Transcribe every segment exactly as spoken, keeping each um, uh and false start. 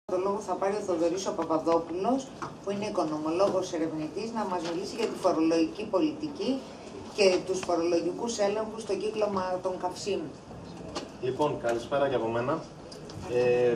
Το λόγο θα πάρει ο Θοδωρής ο Παπαδόπουλος, που είναι οικονομολόγος ερευνητής, να μας μιλήσει για τη φορολογική πολιτική και τους φορολογικούς έλεγχους στον κύκλωμα των καυσίμων. Λοιπόν, καλησπέρα και από μένα. Ε,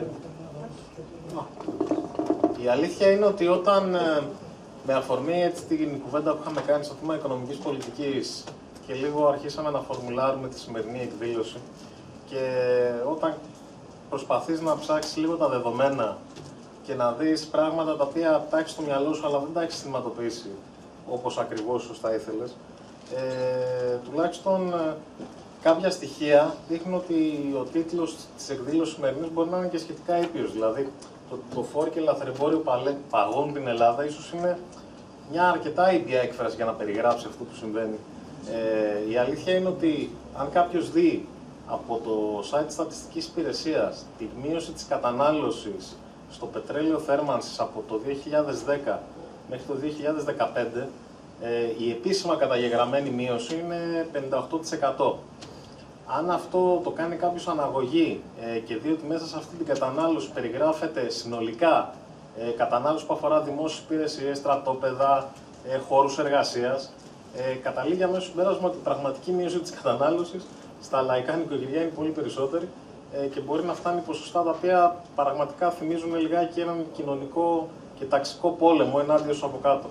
η αλήθεια είναι ότι όταν, με αφορμή έτσι, την κουβέντα που είχαμε κάνει στο θέμα οικονομικής πολιτικής και λίγο αρχίσαμε να φορμουλάρουμε τη σημερινή εκδήλωση, και όταν προσπαθείς να ψάξεις λίγο τα δεδομένα και να δεις πράγματα τα οποία τα έχεις στο μυαλό σου αλλά δεν τα έχεις θυματοποιήσει όπως ακριβώς σωστά ήθελες, ε, τουλάχιστον ε, κάποια στοιχεία δείχνουν ότι ο τίτλος της εκδήλωσης σημερινής μπορεί να είναι και σχετικά ήπιος. Δηλαδή, το, το φόρ και λαθρεμπόριο παγώνουν την Ελλάδα ίσως είναι μια αρκετά ήπια έκφραση για να περιγράψει αυτό που συμβαίνει. Ε, η αλήθεια είναι ότι αν κάποιος δει από το site της Στατιστικής Υπηρεσίας τη μείωση της κατανάλωσης στο πετρέλαιο θέρμανσης από το δύο χιλιάδες δέκα μέχρι το δύο χιλιάδες δεκαπέντε, ε, η επίσημα καταγεγραμμένη μείωση είναι πενήντα οκτώ τοις εκατό. Αν αυτό το κάνει κάποιος αναγωγή ε, και δει ότι μέσα σε αυτή την κατανάλωση περιγράφεται συνολικά ε, κατανάλωση που αφορά δημόσιες υπηρεσίες, στρατόπεδα, ε, χώρους εργασίας, ε, καταλήγει αμέσως στο συμπέρασμα ότι η πραγματική μείωση της κατανάλωσης στα λαϊκά νοικοκυριά είναι πολύ περισσότερη ε, και μπορεί να φτάνει ποσοστά τα οποία πραγματικά θυμίζουν λιγάκι έναν κοινωνικό και ταξικό πόλεμο ενάντια στους από κάτω.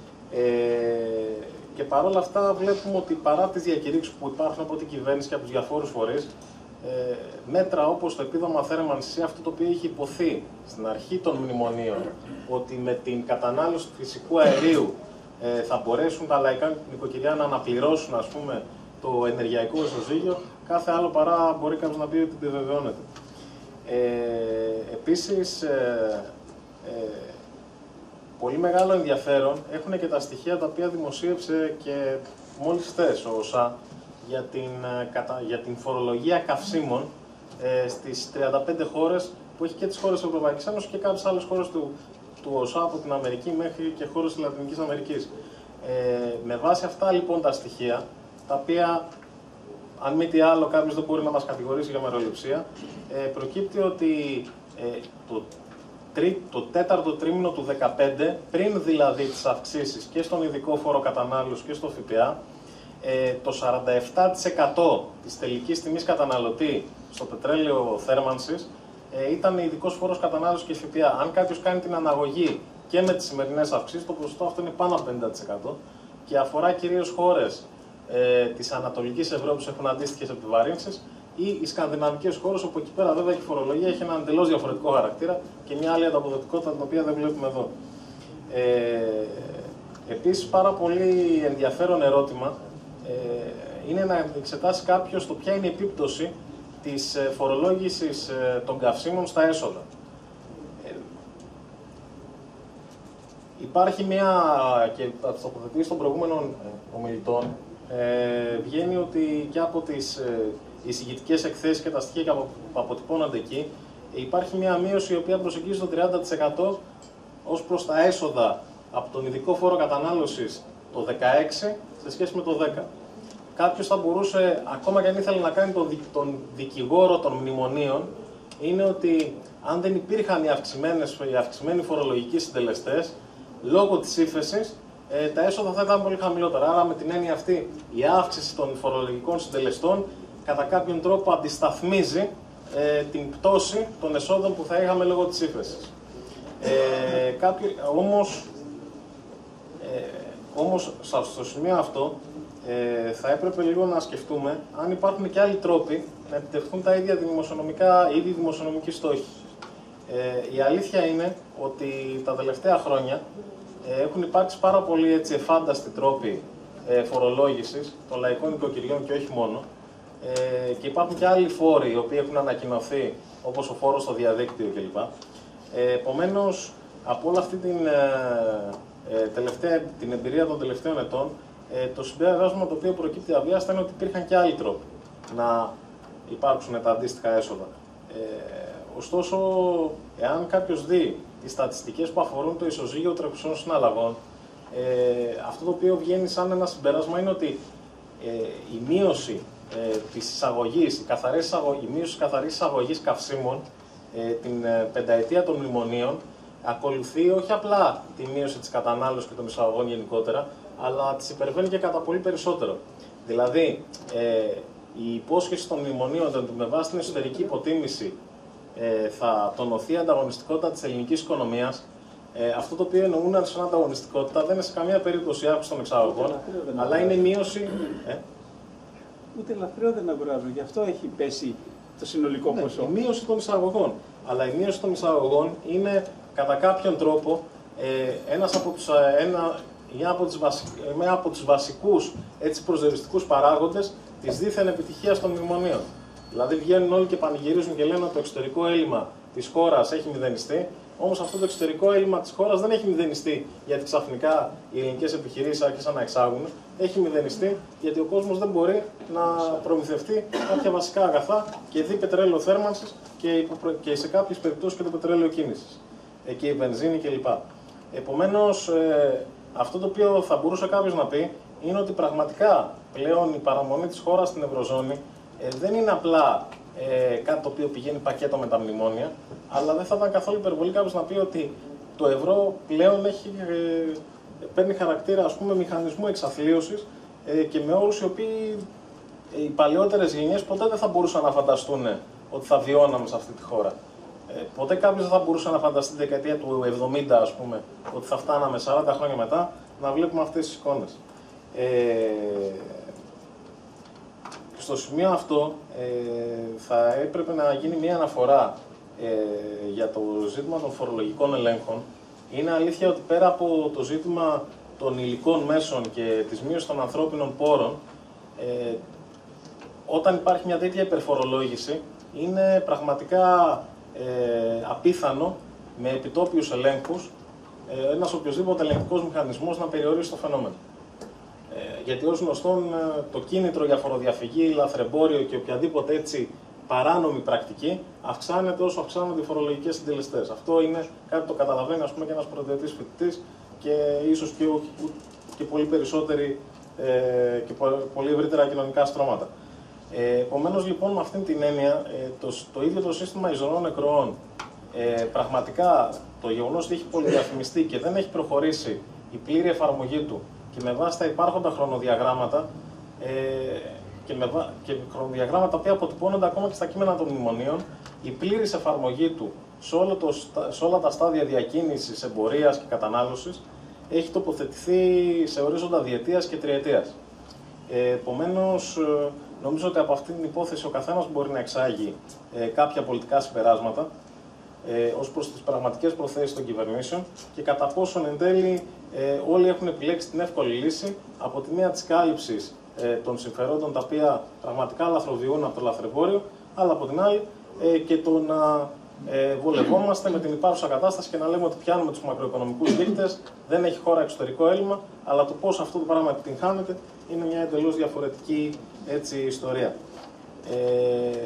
Ε, και παρόλα αυτά βλέπουμε ότι παρά τις διακηρύξεις που υπάρχουν από την κυβέρνηση και από τους διαφόρους φορείς, ε, μέτρα όπως το επίδομα θέρμανσης ή αυτό το οποίο είχε υποθεί στην αρχή των μνημονίων, ότι με την κατανάλωση του φυσικού αερίου ε, θα μπορέσουν τα λαϊκά νοικοκυριά να αναπληρώσουν, ας πούμε, το ενεργειακό ισοζύγιο, κάθε άλλο παρά μπορεί κάποιος να πει ότι επιβεβαιώνεται. Ε, επίσης, ε, ε, πολύ μεγάλο ενδιαφέρον έχουν και τα στοιχεία τα οποία δημοσίευσε και μόλις χθες ο ΩΣΑ για την, για την φορολογία καυσίμων ε, στις τριάντα πέντε χώρες που έχει και τις χώρες της Ευρωπαϊκής Ένωσης και κάποιες άλλες χώρες του, του ΩΣΑ, από την Αμερική μέχρι και χώρες της Λατινικής Αμερικής. Ε, με βάση αυτά λοιπόν τα στοιχεία, τα οποία αν μη τι άλλο κάποιος δεν μπορεί να μας κατηγορήσει για μεροληψία, ε, προκύπτει ότι ε, το το τέταρτο τρίμηνο του δύο χιλιάδες δεκαπέντε, πριν δηλαδή τις αυξήσεις και στον ειδικό φόρο κατανάλωσης και στο ΦΠΑ, το σαράντα επτά τοις εκατό της τελικής τιμής καταναλωτή στο πετρέλαιο θέρμανσης ήταν ειδικός φόρος κατανάλωσης και ΦΠΑ. Αν κάποιος κάνει την αναγωγή και με τις σημερινές αυξήσεις, το ποσοστό αυτό είναι πάνω από πενήντα τοις εκατό και αφορά κυρίως χώρες ε, της Ανατολικής Ευρώπης που έχουν αντίστοιχες επιβαρύνσεις, ή οι σκανδιναβικές χώρες, όπου εκεί πέρα βέβαια η φορολογία έχει έναν εντελώς διαφορετικό χαρακτήρα και μια άλλη ανταποδοτικότητα, την οποία δεν βλέπουμε εδώ. Ε, επίσης, πάρα πολύ ενδιαφέρον ερώτημα ε, είναι να εξετάσει κάποιος το ποια είναι η επίπτωση της φορολόγησης ε, των καυσίμων στα έσοδα. Ε, υπάρχει μια, και θα το τοποθετήσει των προηγούμενων ομιλητών, ε, βγαίνει ότι και από τις ε, οι εισηγητικές εκθέσεις και τα στοιχεία που αποτυπώνονται εκεί, υπάρχει μια μείωση η οποία προσεγγίζει το τριάντα τοις εκατό ως προς τα έσοδα από τον ειδικό φόρο κατανάλωσης το δεκαέξι σε σχέση με το δέκα. Κάποιος θα μπορούσε, ακόμα και αν ήθελε να κάνει τον, τον δικηγόρο των μνημονίων, είναι ότι αν δεν υπήρχαν οι, οι αυξημένοι φορολογικοί συντελεστές, λόγω της ύφεσης, ε, τα έσοδα θα ήταν πολύ χαμηλότερα. Άρα, με την έννοια αυτή, η αύξηση των φορολογικών συντελεστών κατά κάποιον τρόπο αντισταθμίζει ε, την πτώση των εσόδων που θα είχαμε λόγω της ύφεσης. Ε, κάποιοι, όμως, ε, όμως, στο σημείο αυτό, ε, θα έπρεπε λίγο να σκεφτούμε αν υπάρχουν και άλλοι τρόποι να επιτευχθούν τα ίδια δημοσιονομικά, ήδη δημοσιονομικοί στόχοι. Ε, η αλήθεια είναι ότι τα τελευταία χρόνια ε, έχουν υπάρξει πάρα πολλοί έτσι, εφάνταστοι τρόποι ε, φορολόγησης των λαϊκών νοικοκυριών και όχι μόνο. Ε, και υπάρχουν και άλλοι φόροι οι οποίοι έχουν ανακοινωθεί, όπως ο φόρος στο διαδίκτυο κλπ. Ε, επομένως, από όλη αυτή την, ε, τελευταία, την εμπειρία των τελευταίων ετών, ε, το συμπέρασμα το οποίο προκύπτει αβίαστα είναι ότι υπήρχαν και άλλοι τρόποι να υπάρξουν τα αντίστοιχα έσοδα. Ε, ωστόσο, εάν κάποιος δει τις στατιστικές που αφορούν το ισοζύγιο τρεχουσών συναλλαγών, ε, αυτό το οποίο βγαίνει σαν ένα συμπέρασμα είναι ότι ε, η μείωση Ε, της εισαγωγής, η, καθαρής εισαγωγή, η μείωση της καθαρής εισαγωγής καυσίμων ε, την ε, πενταετία των μνημονίων ακολουθεί όχι απλά τη μείωση της κατανάλωσης και των εισαγωγών γενικότερα, αλλά τις υπερβαίνει και κατά πολύ περισσότερο. Δηλαδή, ε, η υπόσχεση των μνημονίων ότι με βάση την εσωτερική υποτίμηση ε, θα τονωθεί η ανταγωνιστικότητα της ελληνικής οικονομίας, ε, αυτό το οποίο εννοούν σαν ανταγωνιστικότητα δεν είναι σε καμία περίπτωση αύξηση των εξαγωγών, αλλά είναι μείωση. Ε? Ούτε λαθρέο δεν αγοράζουν, γι' αυτό έχει πέσει το συνολικό ναι, ποσό. Η μείωση των εισαγωγών. Αλλά η μείωση των εισαγωγών είναι κατά κάποιον τρόπο ε, ένας από τους, ένα, μια από τους, βασικ, μια από τους βασικούς έτσι, προσδιοριστικούς παράγοντες της δίθεν επιτυχίας των μνημονίων. Δηλαδή βγαίνουν όλοι και πανηγυρίζουν και λένε ότι το εξωτερικό έλλειμμα της χώρας έχει μηδενιστεί, όμως αυτό το εξωτερικό έλλειμμα της χώρας δεν έχει μηδενιστεί γιατί ξαφνικά οι ελληνικές επιχειρήσεις άρχισαν να εξάγουν. Έχει μηδενιστεί γιατί ο κόσμος δεν μπορεί να προμηθευτεί κάποια βασικά αγαθά και δει πετρέλαιο θέρμανσης και, και σε κάποιες περιπτώσεις και το πετρέλαιο κίνησης ε, και η βενζίνη κλπ. Επομένως, ε, αυτό το οποίο θα μπορούσε κάποιος να πει είναι ότι πραγματικά πλέον η παραμονή της χώρας στην Ευρωζώνη ε, δεν είναι απλά ε, κάτι το οποίο πηγαίνει πακέτο με τα μνημόνια, αλλά δεν θα ήταν καθόλου υπερβολή κάποιος να πει ότι το ευρώ πλέον έχει, ε, παίρνει χαρακτήρα ας πούμε, μηχανισμού εξαθλίωσης ε, και με όρους οι οποίοι ε, οι παλαιότερες γενιές ποτέ δεν θα μπορούσαν να φανταστούν ότι θα βιώναμε σε αυτή τη χώρα. Ε, ποτέ κάποιος δεν θα μπορούσε να φανταστεί τη δεκαετία του εβδομήντα, ας πούμε, ότι θα φτάναμε σαράντα χρόνια μετά να βλέπουμε αυτές τις εικόνες. Ε, στο σημείο αυτό ε, θα έπρεπε να γίνει μια αναφορά ε, για το ζήτημα των φορολογικών ελέγχων. Είναι αλήθεια ότι πέρα από το ζήτημα των υλικών μέσων και της μείωσης των ανθρώπινων πόρων, ε, όταν υπάρχει μια τέτοια υπερφορολόγηση, είναι πραγματικά ε, απίθανο με επιτόπιους ελέγχους ε, ένας οποιοσδήποτε ελεγκτικός μηχανισμός να περιορίσει το φαινόμενο. Ε, γιατί ως γνωστόν το κίνητρο για φοροδιαφυγή, λαθρεμπόριο και οποιαδήποτε έτσι παράνομη πρακτική αυξάνεται όσο αυξάνονται οι φορολογικές συντελεστές. Αυτό είναι κάτι που το καταλαβαίνει ας πούμε, και ένας πρωτοετής φοιτητής και ίσως και, και πολύ περισσότεροι ε, και πολύ ευρύτερα κοινωνικά στρώματα. Ε, Επομένως, λοιπόν, με αυτήν την έννοια, ε, το, το ίδιο το σύστημα ιζωνών νεκροών, ε, πραγματικά το γεγονός ότι έχει πολυδιαφημιστεί και δεν έχει προχωρήσει η πλήρη εφαρμογή του και με βάση τα υπάρχοντα χρονοδιαγράμματα ε, και, με, και χρονοδιαγράμματα τα οποία αποτυπώνονται ακόμα και στα κείμενα των μνημονίων, η πλήρης εφαρμογή του σε, όλο το, σε όλα τα στάδια διακίνησης, εμπορίας και κατανάλωσης έχει τοποθετηθεί σε ορίζοντα διετίας και τριετίας. Ε, επομένως, νομίζω ότι από αυτή την υπόθεση ο καθένας μπορεί να εξάγει ε, κάποια πολιτικά συμπεράσματα ε, ως προς τις πραγματικές προθέσεις των κυβερνήσεων και κατά πόσον εν τέλει ε, όλοι έχουν επιλέξει την εύκολη λύση από τη μία της κάλυψης ε, των συμφερόντων τα οποία πραγματικά λαθροβιούν από το λαθρεμπόριο, αλλά από την άλλη ε, και το να ε, βολευόμαστε με την υπάρχουσα κατάσταση και να λέμε ότι πιάνουμε τους μακροοικονομικούς δείκτες, δεν έχει χώρα εξωτερικό έλλειμμα, αλλά το πώς αυτό το πράγμα επιτυγχάνεται είναι μια εντελώς διαφορετική έτσι, ιστορία. Ε,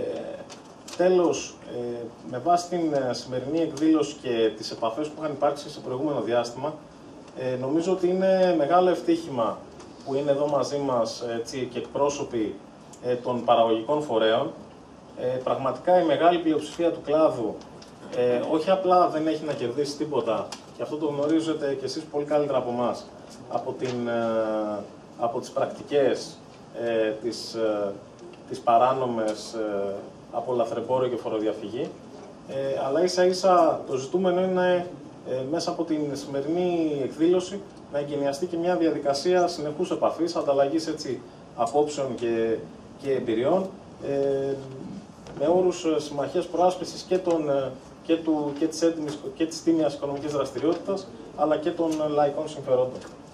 τέλος, ε, με βάση την σημερινή εκδήλωση και τις επαφές που είχαν υπάρξει σε προηγούμενο διάστημα, ε, νομίζω ότι είναι μεγάλο ευτύχημα που είναι εδώ μαζί μας έτσι, και εκπρόσωποι ε, των παραγωγικών φορέων. Ε, πραγματικά η μεγάλη πλειοψηφία του κλάδου ε, όχι απλά δεν έχει να κερδίσει τίποτα, και αυτό το γνωρίζετε κι εσείς πολύ καλύτερα από εμάς, από, την, ε, από τις πρακτικές, ε, τις, ε, τις παράνομες ε, από λαθρεμπόριο και φοροδιαφυγή, ε, αλλά ίσα ίσα το ζητούμενο είναι ε, μέσα από την σημερινή εκδήλωση να εγκαινιαστεί και μια διαδικασία συνεχούς επαφής, ανταλλαγής έτσι, απόψεων και, και εμπειριών, ε, με όρους συμμαχίας προάσπισης και, των, και, του, και, της έτοιμης, και της τίμιας οικονομικής δραστηριότητας, αλλά και των λαϊκών συμφερόντων.